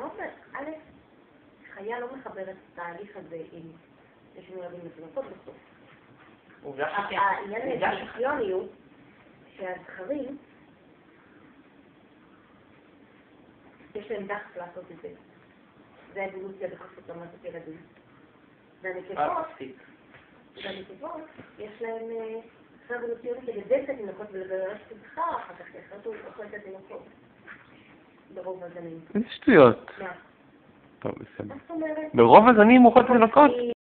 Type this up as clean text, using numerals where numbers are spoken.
א', חיה לא מחברת את התהליך הזה עם שני ילדים לתינוקות בסוף. העניין האבולוציוני הוא שהזכרים יש להם דחף לעשות את זה. זה האבולוציה בחסות למעשות ילדים. והנקבות יש להם אבולוציוני לגדל את התינוקות ולגרש את הזכר אחר כך, אחרת הוא אוכל את התינוקות. ברוב הזנים. איזה שטויות. מה? טוב, בסדר. מה זאת אומרת? ברוב הזנים הוא אוכל תינוקות?